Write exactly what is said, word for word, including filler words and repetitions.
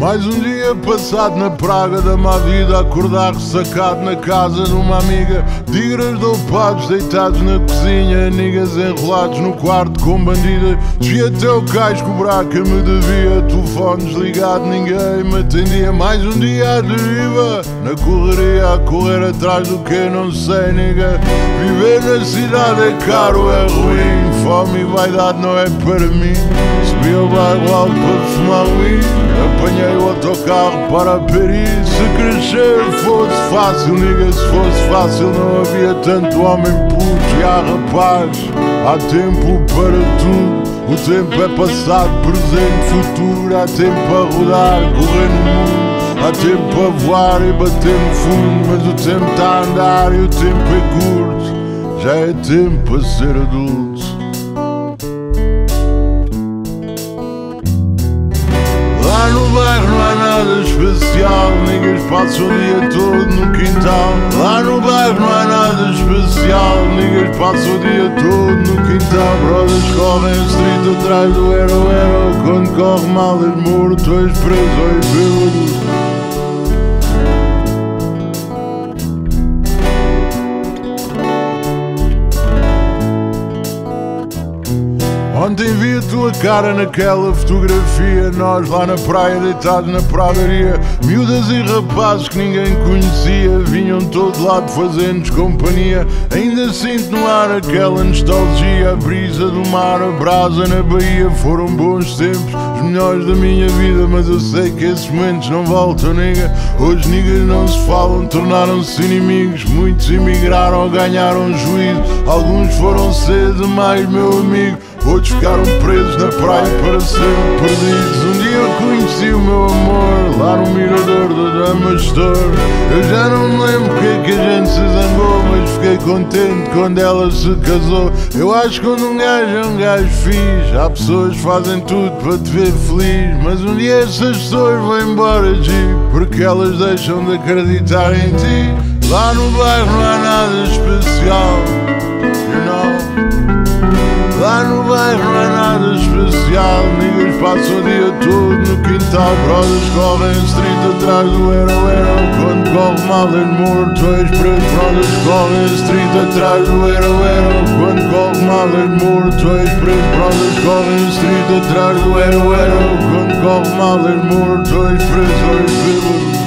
Mais um dia passado na praga da má vida, acordar ressacado na casa de uma amiga. Tigres dopados deitados na cozinha, niggas enrolados no quarto com bandida. Desvi até o cais cobrar que me devia, telefone desligado, ninguém me atendia. Mais um dia à deriva, na correria a correr atrás do que não sei, nigga. Viver na cidade é caro, é ruim, fome e vaidade não é para mim. Subi ao bairro alto para fumar weed, apanhei o autocarro para Paris. Se crescer fosse fácil, nigga, se fosse fácil não havia tanto homem puto. E há rapaz, há tempo para tudo. O tempo é passado, presente, futuro. Há tempo a rodar, correr no mundo. Há tempo a voar e bater no fundo. Mas o tempo está a andar e o tempo é curto. Já é tempo para ser adulto. Lá no bairro não há nada especial, niggas passam o dia todo no quintal. Lá no bairro não há nada especial, niggas passam o dia todo no quintal. Brothers correm street atrás do hero hero, quando corre mal és morto, és preso ou és bêbado. Ontem vi a tua cara naquela fotografia, nós lá na praia deitados na pradaria. Miúdas e rapazes que ninguém conhecia, vinham de todo lado fazendo-nos companhia. Ainda sinto no ar aquela nostalgia, a brisa do mar, a brasa na Bahia. Foram bons tempos, os melhores da minha vida, mas eu sei que esses momentos não voltam, nigga. Hoje niggas não se falam, tornaram-se inimigos. Muitos emigraram ou ganharam juízo, alguns foram cedo demais, meu amigo. Outros ficaram presos na praia para sempre perdidos. Um dia eu conheci o meu amor lá no mirador da Dama Store. Eu já não me lembro porque é que a gente se zangou, mas fiquei contente quando ela se casou. Eu acho que quando um gajo é um gajo fixe, há pessoas que fazem tudo para te ver feliz. Mas um dia essas pessoas vão embora, G, porque elas deixam de acreditar em ti. Lá no bairro não há nada especial, you know. Lá no bairro não há nada especial, niggas passam o dia todo no quintal. Brothers correm street atrás do hero hero, quando corre mal és morto, és preso. Brothers correm street atrás do hero hero, quando corre mal és morto, és preso. Brothers correm street atrás do hero hero, quando corre mal és morto, és preso, és bêbado.